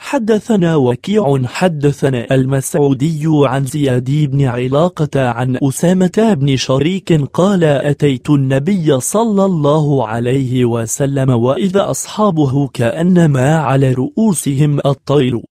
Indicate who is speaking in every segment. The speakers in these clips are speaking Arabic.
Speaker 1: حدثنا وكيع حدثنا المسعودي عن زياد بن علاقة عن أسامة بن شريك قال أتيت النبي صلى الله عليه وسلم وإذا أصحابه كأنما على رؤوسهم الطير.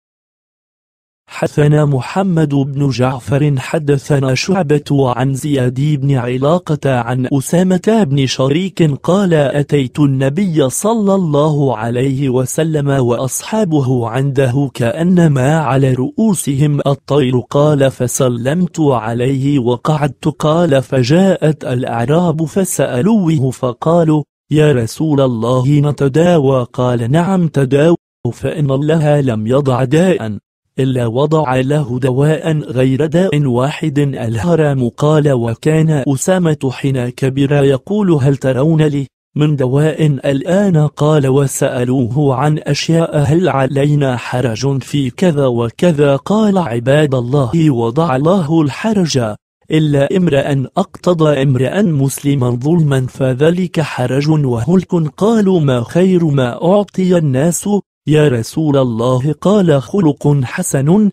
Speaker 1: حدثنا محمد بن جعفر حدثنا شعبة عن زياد بن علاقة عن أسامة بن شريك قال أتيت النبي صلى الله عليه وسلم وأصحابه عنده كأنما على رؤوسهم الطير قال فسلمت عليه وقعدت قال فجاءت الأعراب فسألوه فقالوا يا رسول الله نتداوى قال نعم تداوى فإن الله لم يضع داء إلا وضع له دواء غير داء واحد الهرم قال وكان أسامة حين كبر يقول هل ترون لي من دواء الآن قال وسألوه عن أشياء هل علينا حرج في كذا وكذا قال عباد الله وضع الله الحرج إلا امرأ أقتضى امرأ مسلما ظلما فذلك حرج وهلك قالوا ما خير ما أعطي الناس يا رسول الله قال خلق حسن.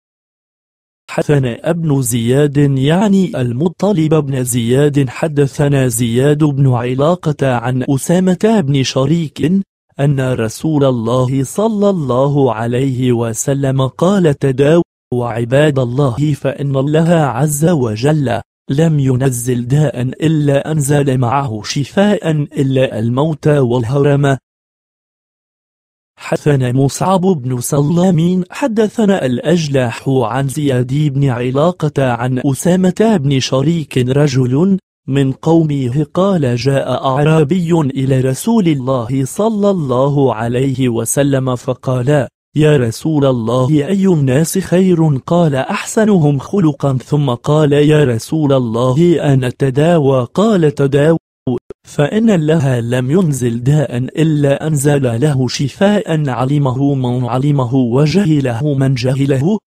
Speaker 1: حدثنا ابن زياد يعني المطلب بن زياد حدثنا زياد بن علاقة عن أسامة بن شريك أن رسول الله صلى الله عليه وسلم قال تداووا عباد الله فإن الله عز وجل لم ينزل داء إلا أنزل معه شفاء إلا الموت والهرم. حدثنا مصعب بن سلام حدثنا الأجلح عن زياد بن علاقة عن أسامة بن شريك رجل من قومه قال جاء أعرابي إلى رسول الله صلى الله عليه وسلم فقال يا رسول الله أي الناس خير قال أحسنهم خلقا ثم قال يا رسول الله أنا تداوى قال تداوى فإن الله لم ينزل داء إلا أنزل له شفاء علمه من علمه وجهله من جهله